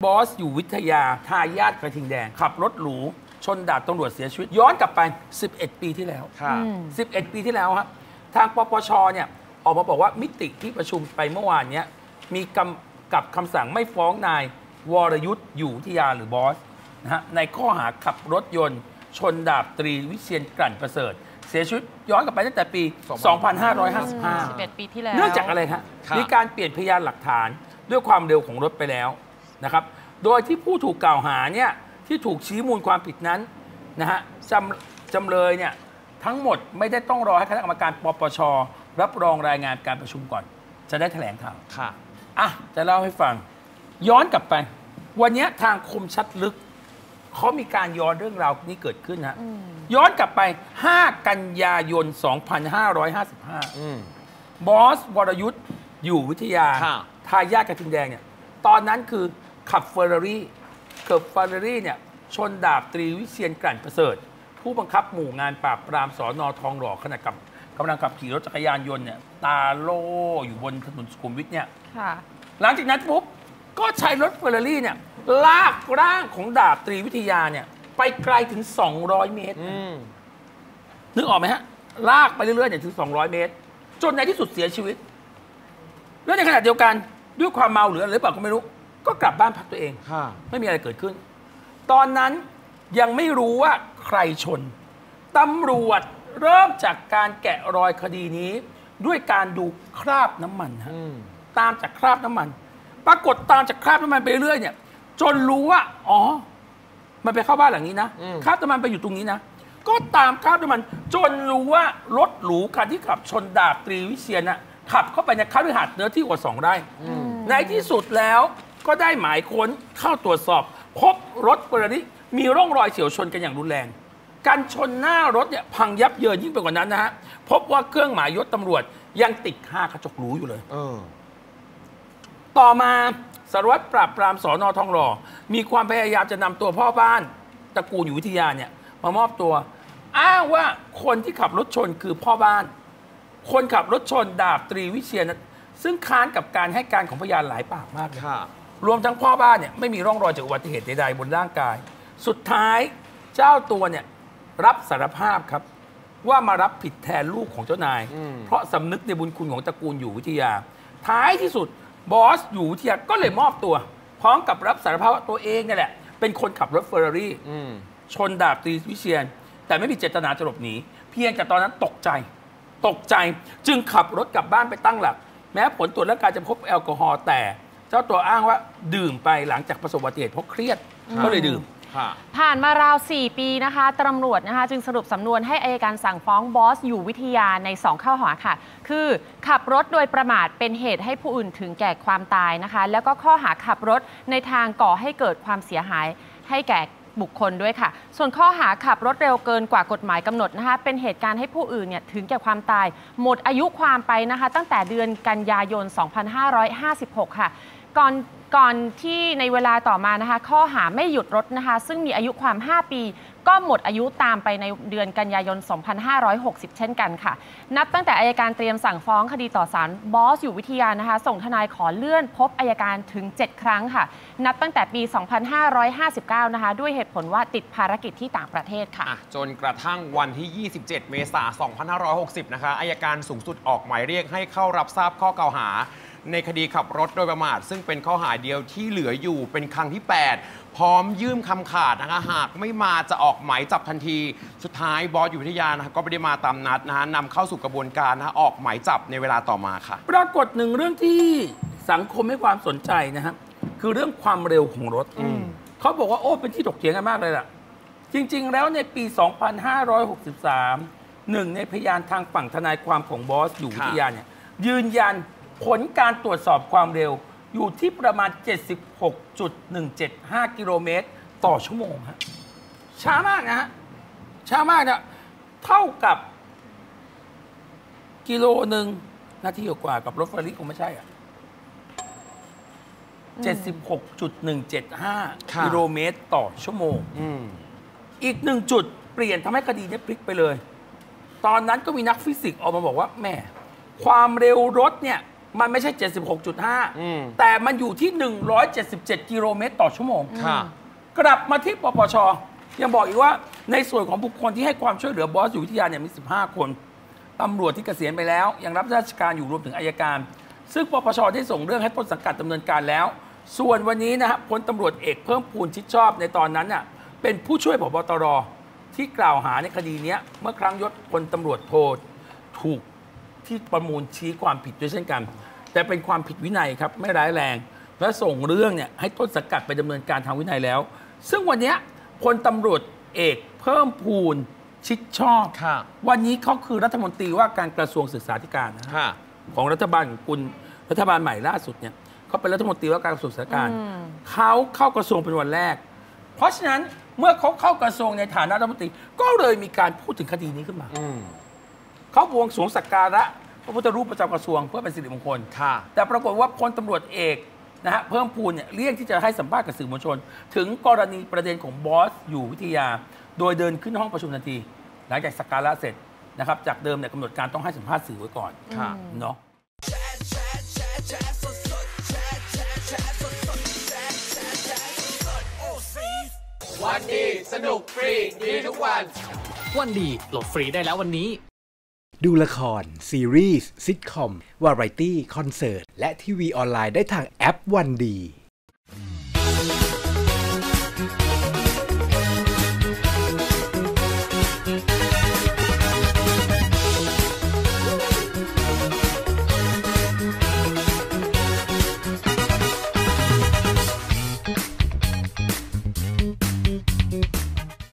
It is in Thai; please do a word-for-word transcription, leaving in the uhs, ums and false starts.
บอสอยู่วิทยาทายาทกระทิงแดงขับรถหรูชนดาบตำรวจเสียชีวิตย้อนกลับไปสิบเอ็ดปีที่แล้วสิบเอ็ดปีที่แล้วครับทางปปชเนี่ยออกมาบอกว่ามิติที่ประชุมไปเมื่อวานนี้มีกำกับคำสั่งไม่ฟ้องนายวรยุทธ์อยู่วิทยาหรือบอสนะฮะในข้อหาขับรถยนต์ชนดาบตรีวิเชียรกลั่นประเสริฐเสียชีวิตย้อนกลับไปตั้งแต่ปี สองพันห้าร้อยห้าสิบห้าสิบเอ็ด ปีที่แล้วเนื่องจากอะไรครับมีการเปลี่ยนพยานหลักฐานด้วยความเร็วของรถไปแล้วนะครับโดยที่ผู้ถูกกล่าวหาเนี่ยที่ถูกชี้มูลความผิดนั้นนะฮะจำจำเลยเนี่ยทั้งหมดไม่ได้ต้องรอให้คณะกรรมการปปชรับรองรายงานการประชุมก่อนจะได้แถลงข่าวค่ะอ่ะจะเล่าให้ฟังย้อนกลับไปวันนี้ทางคมชัดลึกเขามีการย้อนเรื่องราวนี้เกิดขึ้นฮะย้อนกลับไปห้ากันยายนสองพันห้าร้อยห้าสิบห้าบอสวรยุทธ์อยู่วิทยาทายาทกระทิงแดงเนี่ยตอนนั้นคือขับเฟอร์รารี่ขับเฟอร์รารี่เนี่ยชนดาบตรีวิเชียรกลั่นประเสริฐผู้บังคับหมู่งานปราบปรามสน.ทองหล่อขณะกับกำลังขับขี่รถจักรยานยนต์เนี่ยตาโล่อยู่บนถนนสุขุมวิทเนี่ยหลังจากนั้นปุ๊บก็ใช้รถเฟอร์รารี่เนี่ยลากร่างของดาบตรีวิทยาเนี่ยไปไกลถึงสองร้อยเมตรนึกออกไหมฮะลากไปเรื่อยๆเนี่ยถึงสองร้อยเมตรจนในที่สุดเสียชีวิตแล้วในขณะเดียวกันด้วยความเมาหรืออะไรหรือเปล่าก็ไม่รู้ก็กลับบ้านพักตัวเองไม่มีอะไรเกิดขึ้นตอนนั้นยังไม่รู้ว่าใครชนตำรวจเริ่มจากการแกะรอยคดีนี้ด้วยการดูคราบน้ำมันฮะตามจากคราบน้ำมันปรากฏตามจากคราบน้ำมันไปเรื่อยเนี่ยจนรู้ว่าอ๋อมันไปเข้าบ้านหลังนี้นะคราบน้ำมันไปอยู่ตรงนี้นะก็ตามคราบน้ำมันจนรู้ว่ารถหรูคันที่ขับชนดาบตรีวิเชียรน่ะขับเข้าไปในคฤหาสน์เนื้อที่กว่าสองไร่ในที่สุดแล้วก็ได้หมายค้นเข้าตรวจสอบพบรถเฟอร์รารี่มีร่องรอยเฉียวชนกันอย่างรุนแรงการชนหน้ารถเนี่ยพังยับเยินยิ่งไปกว่านั้นนะฮะพบว่าเครื่องหมายยศตำรวจยังติดค่ากระจกหรูอยู่เลยต่อมาสารวัตรปราบปรามสน.ทองหล่อมีความพยายามจะนำตัวพ่อบ้านตระกูลอยู่วิทยาเนี่ยมามอบตัวอ้างว่าคนที่ขับรถชนคือพ่อบ้านคนขับรถชนดาบตรีวิเชียรซึ่งค้านกับการให้การของพยานหลายปากมากเลยรวมทั้งพ่อบ้านเนี่ยไม่มีร่องรอยจากอุบัติเหตุใดๆบนร่างกายสุดท้ายเจ้าตัวเนี่ยรับสารภาพครับว่ามารับผิดแทนลูกของเจ้านายเพราะสำนึกในบุญคุณของตระกูลอยู่วิทยาท้ายที่สุดบอสอยู่วิทยาก็เลยมอบตัวพร้อมกับรับสารภาพว่าตัวเองนี่แหละเป็นคนขับรถเฟอร์รารี่ชนดาบตรีวิเชียรแต่ไม่มีเจตนาจะหลบหนีเพียงแต่ตอนนั้นตกใจตกใจจึงขับรถกลับบ้านไปตั้งหลักแม้ผลตรวจร่างกายจะพบแอลกอฮอล์แต่เจ้าตัวอ้างว่าดื่มไปหลังจากประสบอุบัติเหตุเพราะเครียดก็เลยดื่มผ่านมาราวสี่ปีนะคะตำรวจนะคะจึงสรุปสำนวนให้อัยการสั่งฟ้องบอสอยู่วิทยาในสองข้อหาค่ะคือขับรถโดยประมาทเป็นเหตุให้ผู้อื่นถึงแก่ความตายนะคะแล้วก็ข้อหาขับรถในทางก่อให้เกิดความเสียหายให้แก่บุคคลด้วยค่ะส่วนข้อหาขับรถเร็วเกินกว่ากฎหมายกำหนดนะคะเป็นเหตุการณ์ให้ผู้อื่นเนี่ยถึงแก่ความตายหมดอายุความไปนะคะตั้งแต่เดือนกันยายนสองพันห้าร้อยห้าสิบหกค่ะก่อนก่อนที่ในเวลาต่อมานะคะข้อหาไม่หยุดรถนะคะซึ่งมีอายุความห้าปีก็หมดอายุตามไปในเดือนกันยายนสองพันห้าร้อยหกสิบเช่นกันค่ะนับตั้งแต่อัยการเตรียมสั่งฟ้องคดีต่อศาลบอสอยู่วิทยานะคะส่งทนายขอเลื่อนพบอัยการถึงเจ็ดครั้งค่ะนับตั้งแต่ปีสองพันห้าร้อยห้าสิบเก้านะคะด้วยเหตุผลว่าติดภารกิจที่ต่างประเทศค่ะจนกระทั่งวันที่ยี่สิบเจ็ดเมษายนสองพันห้าร้อยหกสิบนะคะอัยการสูงสุดออกหมายเรียกให้เข้ารับทราบข้อกล่าวหาในคดีขับรถโดยประมาทซึ่งเป็นข้อหาเดียวที่เหลืออยู่เป็นครั้งที่แปดพร้อมยื่นคำขาดนะคะหากไม่มาจะออกหมายจับทันทีสุดท้ายบอสอยู่วิทยานะก็ไม่ได้มาตามนัดนะฮะนำเข้าสู่กระบวนการนะออกหมายจับในเวลาต่อมาค่ะปรากฏหนึ่งเรื่องที่สังคมให้ความสนใจนะฮะคือเรื่องความเร็วของรถเขาบอกว่าโอ้เป็นที่ถกเถียงกันมากเลยล่ะจริงๆแล้วในปีสองพันห้าร้อยหกสิบสามหนึ่งในพยานทางฝั่งทนายความของบอสอยู่วิทยาเนี่ยยืนยันผลการตรวจสอบความเร็วอยู่ที่ประมาณ เจ็ดสิบหกจุดหนึ่งเจ็ดห้า กิโลเมตรต่อชั่วโมงฮะช้ามากนะฮะช้ามากนะเท่ากับกิโลหนึ่งนาทีกว่ากับรถเฟอร์รารี่คงไม่ใช่อ่ะ เจ็ดสิบหกจุดหนึ่งเจ็ดห้า กิโลเมตรต่อชั่วโมงอีกหนึ่งจุดเปลี่ยนทำให้คดีนี้พลิกไปเลยตอนนั้นก็มีนักฟิสิกส์ออกมาบอกว่าแม่ความเร็วรถเนี่ยมันไม่ใช่ เจ็ดสิบหกจุดห้าอืมแต่มันอยู่ที่ หนึ่งร้อยเจ็ดสิบเจ็ด กิโลเมตรต่อชั่วโมงค่ะกลับมาที่ปปชยังบอกอีกว่าในส่วนของบุคคลที่ให้ความช่วยเหลือบอสอยู่วิทยาเนี่ยมีสิบห้าคนตำรวจที่เกษียณไปแล้วยังรับราชการอยู่รวมถึงอัยการ ซึ่งปปชได้ส่งเรื่องให้ต้นสังกัดดำเนินการแล้ว ส่วนวันนี้นะฮะพลตำรวจเอกเพิ่มพูนชิดชอบในตอนนั้นน่ะเป็นผู้ช่วยผบตรที่กล่าวหาในคดีนี้เมื่อครั้งยศพลตำรวจโทถูกที่ประมูลชี้ความผิดด้วยเช่นกัน แต่เป็นความผิดวินัยครับไม่ร้ายแรง และส่งเรื่องเนี่ยให้ต้นสังกัดไปดำเนินการทางวินัยแล้ว ซึ่งวันนี้พลตำรวจเอกเพิ่มพูนชิดชอบค่ะวันนี้เขาคือรัฐมนตรีว่าการกระทรวงศึกษาธิการนะค่ะของรัฐบาลของคุณรัฐบาลใหม่ล่าสุดเนี่ยเขาเป็นรัฐมนตรีว่าการกระทรวงศึกษาธิการอืมเขาเข้ากระทรวงเป็นวันแรก เพราะฉะนั้นเมื่อเขาเข้ากระทรวงในฐานะรัฐมนตรีก็เลยมีการพูดถึงคดีนี้ขึ้นมาอืมเขาบวงสรวงสักการะพระพุทธรูปประจำกระทรวงเพื่อเป็นสิริมงคลค่ะแต่ปรากฏว่าพลตำรวจเอกนะฮะเพิ่มพูนเนี่ยเลี่ยงที่จะให้สัมภาษณ์กับสื่อมวลชน ถึงกรณีประเด็นของบอสอยู่วิทยา โดยเดินขึ้นห้องประชุมทันที หลังจากสักการะเสร็จนะครับจากเดิมเนี่ยกำหนดการต้องให้สัมภาษณ์สื่อไว้ก่อนค่ะเนาะวันดีสนุกฟรีดีทุกวันวันดีโหลดฟรีได้แล้ววันนี้ดูละคร ซีรีส์ซิทคอม วาไรตี้ คอนเสิร์ต และทีวีออนไลน์ได้ทางแอปวันดี